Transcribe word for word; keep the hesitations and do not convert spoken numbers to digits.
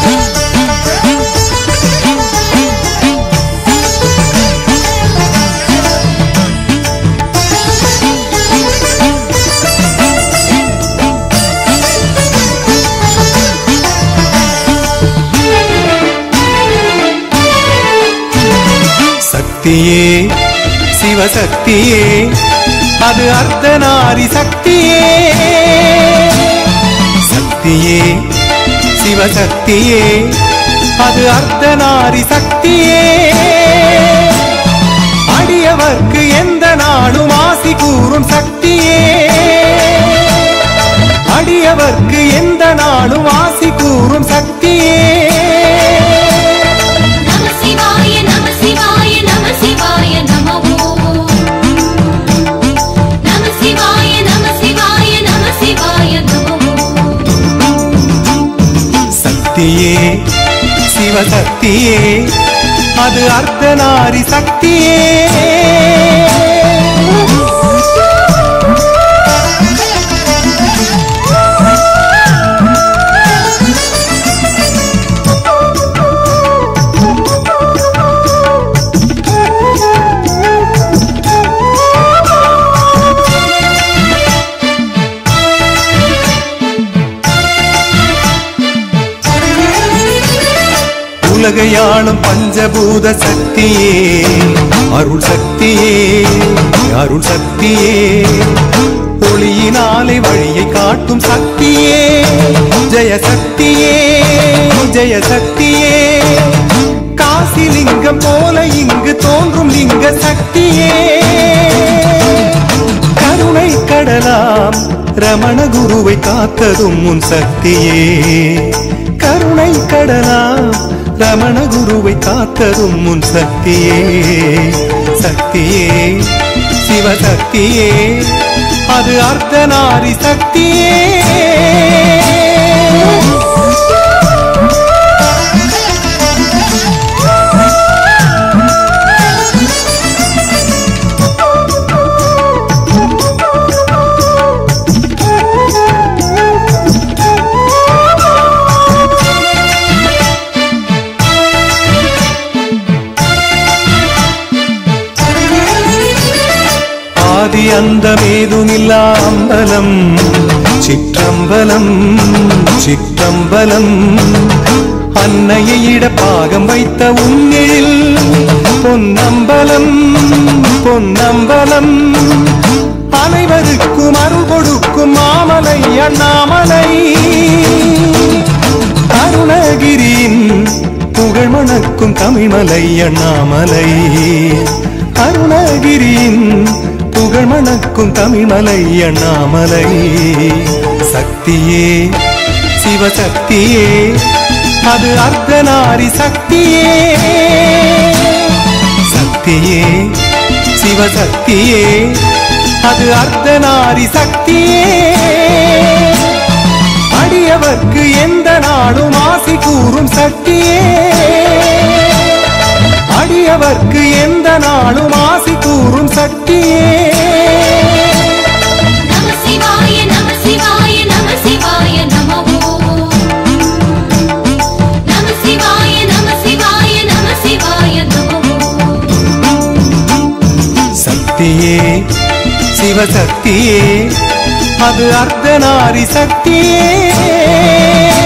சக்தியே சிவசக்தியே அது அர்த்தநாரி சக்தியே சக்தியே சிவசக்தியே அது அர்த்தநாரி சக்தியே அடியவர்க்கு எந்த நாளும் ஆசி கூறும் சக்தியே அடியவர்க்கு எந்த நாளும் ஆசி கூறும் சக்தியே சக்தியே சிவசக்தியே அது அர்த்தநாரி சக்தியே உலகையாளும் பஞ்சபூத சக்தியே அருள் சக்தியே அருள் சக்தியே ஒளியினாலே வழியை காட்டும் சக்தியே ஜெய சக்தியே ஜெய சக்தியே காசி லிங்கம் போல இங்கு தோன்றும் லிங்க சக்தியே கருணை கடலாம் ரமண குருவை காத்ததும் உன் சக்தியே கருணை கடலாம் ரமண குருவை காத்ததும் உன் சக்தியே சக்தியே சிவசக்தியே அது அர்த்தநாரி சக்தியே ஆதி அந்தமேதுமில்லா அம்பலம் சிற்றம்பலம் சிற்றம்பலம் அன்னையை இட பாகம் வைத்த உன்னில் பொன்னம்பலம் பொன்னம்பலம் அனைவருக்கும் அருள் கொடுக்கும் மாமலை அண்ணாமலை அருணகிரியின் புகழ் மணக்கும் தமிழ்மலை அண்ணாமலை அருணகிரியின் புகழ் மணக்கும் தமிழ்மலை அண்ணாமலை சக்தியே சிவசக்தியே அது அர்த்தநாரி சக்தியே சக்தியே சிவசக்தியே அது அர்த்தநாரி சக்தியே அடியவர்க்கு எந்த நாளும் ஆசி கூறும் சக்தியே அடியவர்க்கு எந்த நாளும் ஆசி கூறும் சக்தியே சக்தியே சிவசக்தியே அது அர்த்தநாரி சக்தியே